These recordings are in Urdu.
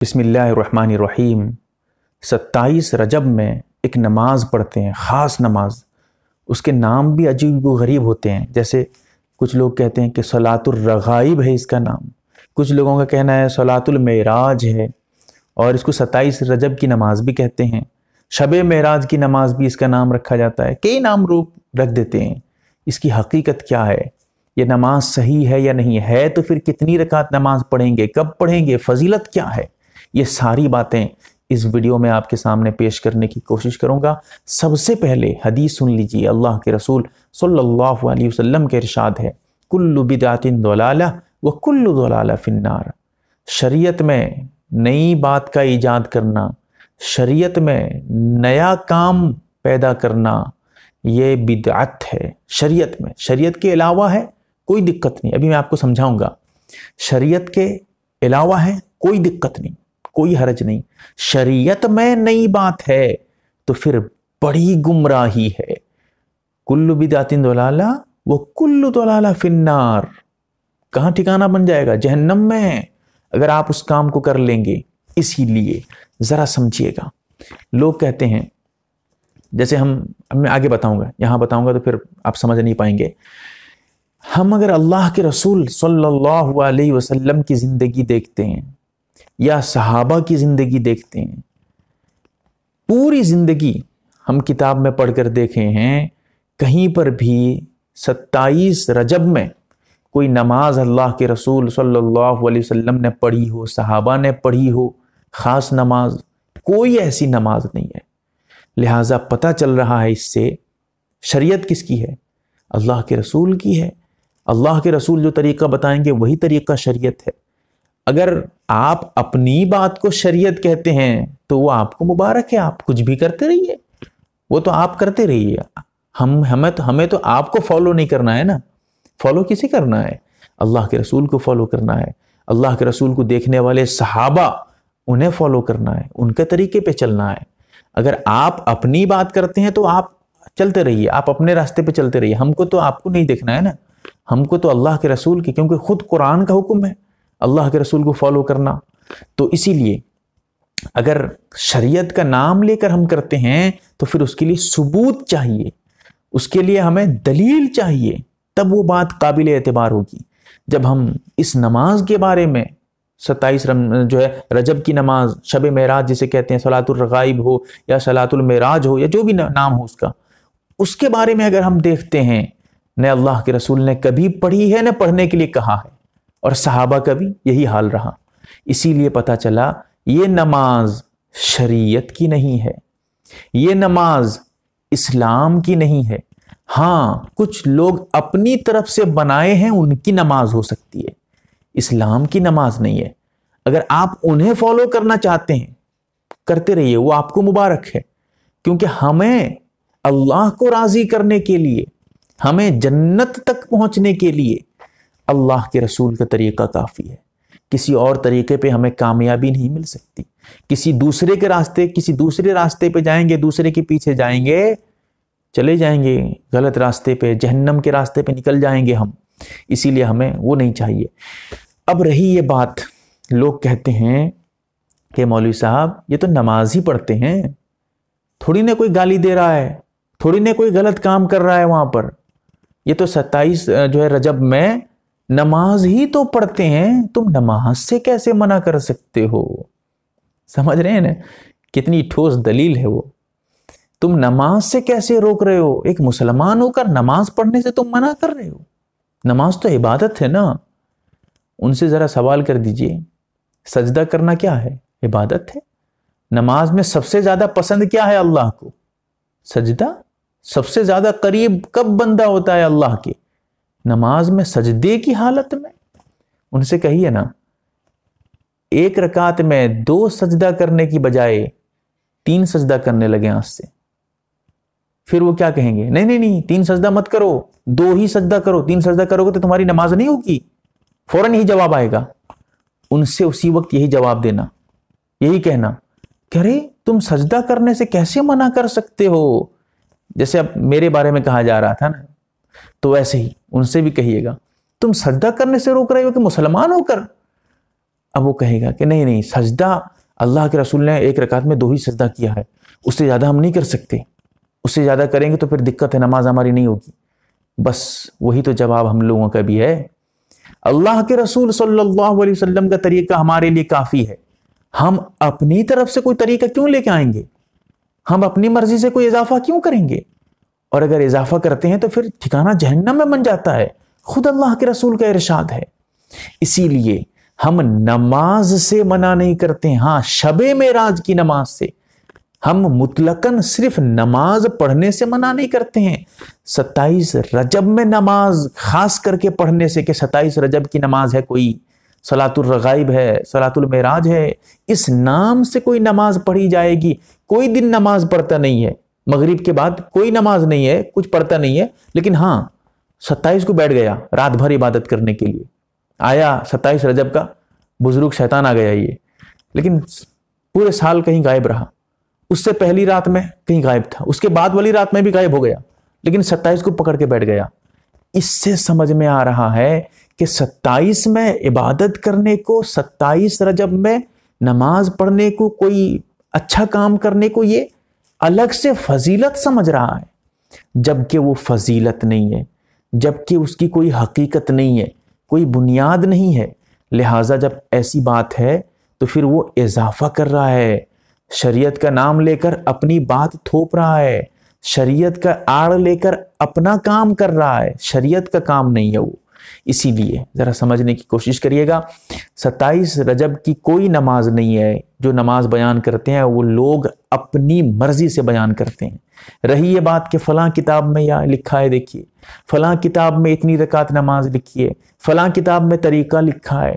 بسم اللہ الرحمن الرحیم۔ 27 رجب میں ایک نماز پڑھتے ہیں، خاص نماز۔ اس کے نام بھی عجیب و غریب ہوتے ہیں، جیسے کچھ لوگ کہتے ہیں کہ صلاۃ الرغائب ہے اس کا نام، کچھ لوگوں کا کہنا ہے صلاۃ المعراج ہے، اور اس کو 27 رجب کی نماز بھی کہتے ہیں۔ شب معراج کی نماز بھی اس کا نام رکھا جاتا ہے، کئی نام روپ رکھ دیتے ہیں۔ اس کی حقیقت کیا ہے؟ یہ نماز صحیح ہے یا نہیں ہے؟ تو پھر کتنی رکعت نماز پڑھیں گے، کب پڑھیں گے، فضیلت کیا ہے؟ یہ ساری باتیں اس ویڈیو میں آپ کے سامنے پیش کرنے کی کوشش کروں گا۔ سب سے پہلے حدیث سن لیجئے، اللہ کے رسول صلی اللہ علیہ وسلم کے ارشاد ہے، کل بدعت ضلالہ وکل ضلالہ فی النار۔ شریعت میں نئی بات کا ایجاد کرنا، شریعت میں نیا کام پیدا کرنا، یہ بدعت ہے۔ شریعت میں، شریعت کے علاوہ ہے کوئی دقت نہیں، ابھی میں آپ کو سمجھاؤں گا۔ شریعت کے علاوہ ہے کوئی دقت نہیں، کوئی حرج نہیں۔ شریعت میں نئی بات ہے تو پھر بڑی گمراہی ہے۔ کل بدعت ضلالہ وکل ضلالہ فی النار۔ کہاں ٹھکانہ بن جائے گا؟ جہنم میں، اگر آپ اس کام کو کر لیں گے۔ اسی لیے ذرا سمجھیے گا، لوگ کہتے ہیں، جیسے میں آگے بتاؤں گا، یہاں بتاؤں گا تو پھر آپ سمجھ نہیں پائیں گے۔ ہم اگر اللہ کے رسول صلی اللہ علیہ وسلم کی زندگی دیکھتے ہیں یا صحابہ کی زندگی دیکھتے ہیں، پوری زندگی ہم کتاب میں پڑھ کر دیکھے ہیں، کہیں پر بھی 27 رجب میں کوئی نماز اللہ کے رسول صلی اللہ علیہ وسلم نے پڑھی ہو، صحابہ نے پڑھی ہو، خاص نماز، کوئی ایسی نماز نہیں ہے۔ لہٰذا پتہ چل رہا ہے اس سے شریعت کس کی ہے؟ اللہ کے رسول کی ہے۔ اللہ کے رسول جو طریقہ بتائیں گے وہی طریقہ شریعت ہے۔ اگر آپ اپنی بات کو شریعت کہتے ہیں تو وہ آپ کو مبارک ہے، آپ کچھ بھی کرتے رہیے، وہ تو آپ کرتے رہیے۔ ہمیں تو آپ کو فالو نہیں کرنا ہے نا، فالو کسے کرنا ہے؟ اللہ کے رسول کو فالو کرنا ہے۔ اللہ کے رسول کو دیکھنے والے صحابہ، انہیں فالو کرنا ہے، ان کے طریقے پہ چلنا ہے۔ اگر آپ اپنی بات کرتے ہیں تو آپ چلتے رہیے، آپ اپنے راستے پہ چلتے رہیے، ہم کو تو آپ کو نہیں دیکھنا ہے نا، ہم کو تو اللہ کے رسول کی، کیونکہ خود قرآن کا حکم ہے اللہ کے رسول کو فالو کرنا۔ تو اسی لیے اگر شریعت کا نام لے کر ہم کرتے ہیں تو پھر اس کے لیے ثبوت چاہیے، اس کے لیے ہمیں دلیل چاہیے، تب وہ بات قابل اعتبار ہوگی۔ جب ہم اس نماز کے بارے میں 27 رجب کی نماز، شب معراج جسے کہتے ہیں، صلاۃ الرغائب ہو یا صلاۃ المعراج ہو یا جو بھی نام ہو اس کے بارے میں اگر ہم دیکھتے ہیں، نہ اللہ کے رسول نے کبھی پڑھی ہے، نہ پڑھنے کے لیے کہا ہے، اور صحابہ کا بھی یہی حال رہا۔ اسی لیے پتہ چلا یہ نماز شریعت کی نہیں ہے، یہ نماز اسلام کی نہیں ہے۔ ہاں، کچھ لوگ اپنی طرف سے بنائے ہیں، ان کی نماز ہو سکتی ہے، اسلام کی نماز نہیں ہے۔ اگر آپ انہیں فالو کرنا چاہتے ہیں، کرتے رہیے، وہ آپ کو مبارک ہے، کیونکہ ہمیں اللہ کو راضی کرنے کے لیے، ہمیں جنت تک پہنچنے کے لیے اللہ کے رسول کا طریقہ کافی ہے۔ کسی اور طریقے پہ ہمیں کامیابی نہیں مل سکتی۔ کسی دوسرے راستے پہ جائیں گے، دوسرے کے پیچھے جائیں گے، چلے جائیں گے غلط راستے پہ، جہنم کے راستے پہ نکل جائیں گے ہم۔ اسی لیے ہمیں وہ نہیں چاہیے۔ اب رہی یہ بات، لوگ کہتے ہیں کہ مولوی صاحب یہ تو نماز ہی پڑھتے ہیں، تھوڑی نہ کوئی گالی دے رہا ہے، تھوڑی نہ کوئی غلط کام کر رہا ہے وہاں پر، یہ تو 27 رجب میں نماز ہی تو پڑھتے ہیں، تم نماز سے کیسے منع کر سکتے ہو؟ سمجھ رہے ہیں نا کتنی ٹھوس دلیل ہے وہ؟ تم نماز سے کیسے روک رہے ہو؟ ایک مسلمان ہو کر نماز پڑھنے سے تم منع کر رہے ہو؟ نماز تو عبادت ہے نا۔ ان سے ذرا سوال کر دیجئے، سجدہ کرنا کیا ہے؟ عبادت ہے۔ نماز میں سب سے زیادہ پسند کیا ہے اللہ کو؟ سجدہ۔ سب سے زیادہ قریب کب بندہ ہوتا ہے اللہ کے؟ نماز میں، سجدے کی حالت میں۔ ان سے کہیے نا، ایک رکعت میں 2 سجدہ کرنے کی بجائے 3 سجدہ کرنے لگے آج سے، پھر وہ کیا کہیں گے؟ نہیں 3 سجدہ مت کرو، 2 ہی سجدہ کرو۔ 3 سجدہ کرو گے تو تمہاری نماز نہیں ہوگی، فوراً ہی جواب آئے گا۔ ان سے اسی وقت یہی جواب دینا، یہی کہنا کہ ارے تم سجدہ کرنے سے کیسے منع کر سکتے ہو؟ جیسے اب میرے بارے میں کہا جا رہا تھا نا، تو ویسے ہی ان سے بھی کہیے گا، تم سجدہ کرنے سے روک رہے ہو کہ مسلمان ہو کر अब वो कहेगा कि नहीं नहीं, सजदा अल्लाह के रसूल ने एक रकात में 2 ही सजदा किया है, उससे ज़्यादा हम नहीं कर सकते, उससे ज़्यादा करेंगे तो फिर दिक्कत है, नमाज हमारी नहीं होगी। बस वही तो जवाब हम लोगों का भी है। अल्लाह के रसूल सल्लल्लाहु अलैहि वसल्लम का तरीका हमारे लिए काफ़ी है, हम अपनी तरफ से कोई तरीका क्यों लेके आएंगे? हम अपनी मर्जी से कोई इजाफा क्यों करेंगे? और अगर इजाफा करते हैं तो फिर ठिकाना जहन्नम में बन जाता है। खुद अल्लाह के रसूल का इरशाद है। इसीलिए हम नमाज से मना नहीं करते हैं, हाँ शबे मेराज की नमाज से। हम मुतलकन सिर्फ नमाज पढ़ने से मना नहीं करते हैं, 27 रजब में नमाज खास करके पढ़ने से, कि 27 रजब की नमाज है, कोई सलातुल रगाइब है, सलातुल मेराज है, इस नाम से कोई नमाज पढ़ी जाएगी। कोई दिन नमाज पढ़ता नहीं है, मगरिब के बाद कोई नमाज नहीं है, कुछ पढ़ता नहीं है, लेकिन हाँ 27 को बैठ गया रात भर इबादत करने के लिए, आया 27 रजब का बुजुर्ग शैतान आ गया ये, लेकिन पूरे साल कहीं गायब रहा। उससे पहली रात में कहीं गायब था, उसके बाद वाली रात में भी गायब हो गया, लेकिन 27 को पकड़ के बैठ गया। इससे समझ में आ रहा है कि 27 में इबादत करने को, 27 रजब में नमाज पढ़ने को, कोई अच्छा काम करने को ये अलग से फजीलत समझ रहा है, जबकि वो फजीलत नहीं है, जबकि उसकी कोई हकीकत नहीं है, कोई बुनियाद नहीं है। लिहाजा जब ऐसी बात है तो फिर वो इजाफा कर रहा है, शरीयत का नाम लेकर अपनी बात थोप रहा है, शरीयत का आड़ लेकर अपना काम कर रहा है, शरीयत का काम नहीं है वो। इसीलिए जरा समझने की कोशिश करिएगा, 27 रजब की कोई नमाज नहीं है। जो नमाज बयान करते हैं वो लोग अपनी मर्जी से बयान करते हैं। रही ये बात कि फलां किताब में या लिखा है, देखिए फलां किताब में इतनी रकात नमाज लिखी है, फलां किताब में तरीका लिखा है।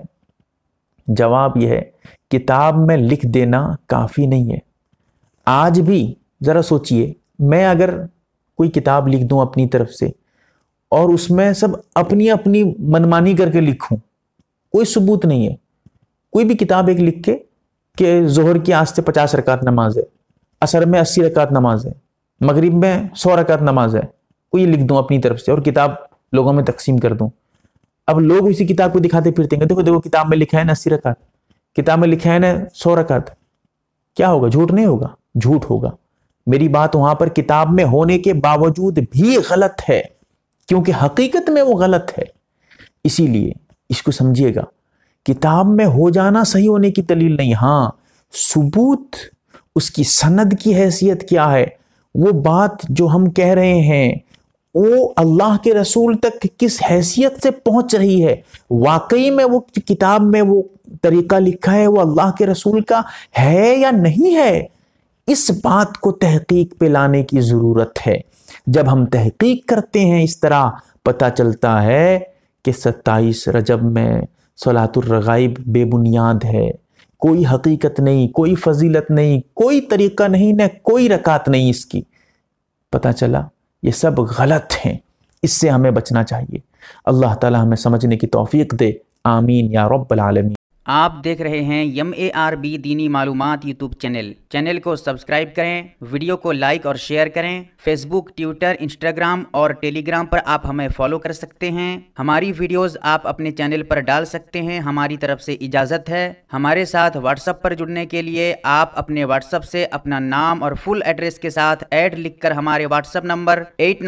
जवाब यह है, किताब में लिख देना काफ़ी नहीं है। आज भी ज़रा सोचिए, मैं अगर कोई किताब लिख दूं अपनी तरफ से और उसमें सब अपनी अपनी मनमानी करके लिखूं, कोई सबूत नहीं है। कोई भी किताब एक लिख के कि जोहर की आज से 50 रकात नमाज है, असर में 80 रकात नमाज है, मगरिब में 100 रकात नमाज है, कोई लिख दूं अपनी तरफ से और किताब लोगों में तकसीम कर दूं। अब लोग इसी किताब को दिखाते फिरते हैं, देखो देखो किताब में लिखा है ना 80 रकात, किताब में लिखा है ना 100 रकात। क्या होगा? झूठ नहीं होगा? झूठ होगा। मेरी बात वहां पर किताब में होने के बावजूद भी गलत है, क्योंकि हकीकत में वो गलत है। इसीलिए इसको समझिएगा, किताब में हो जाना सही होने की दलील नहीं, हाँ सबूत, उसकी सनद की हैसियत क्या है, वो बात जो हम कह रहे हैं वो अल्लाह के रसूल तक किस हैसियत से पहुंच रही है, वाकई में वो किताब में वो तरीका लिखा है वो अल्लाह के रसूल का है या नहीं है, इस बात को तहकीक पे लाने की जरूरत है। जब हम तहकीक करते हैं इस तरह पता चलता है कि 27 रजब में सलातुल रगाइब बेबुनियाद है, कोई हकीकत नहीं, कोई फजीलत नहीं, कोई तरीका नहीं, न कोई रकात नहीं इसकी। पता चला ये सब गलत हैं, इससे हमें बचना चाहिए। अल्लाह ताला हमें समझने की तौफीक दे, आमीन या रब्बल आलमीन। आप देख रहे हैं MARB दीनी मालूमात यूट्यूब चैनल को सब्सक्राइब करें, वीडियो को लाइक और शेयर करें। फेसबुक, ट्विटर, इंस्टाग्राम और टेलीग्राम पर आप हमें फॉलो कर सकते हैं। हमारी वीडियोस आप अपने चैनल पर डाल सकते हैं, हमारी तरफ से इजाज़त है। हमारे साथ व्हाट्सएप पर जुड़ने के लिए आप अपने व्हाट्सएप से अपना नाम और फुल एड्रेस के साथ ऐड लिखकर हमारे व्हाट्सएप नंबर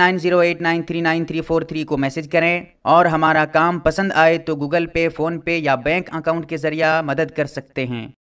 8908939343 को मैसेज करें। और हमारा काम पसंद आए तो गूगल पे, फ़ोन पे या बैंक अकाउंट के जरिए मदद कर सकते हैं।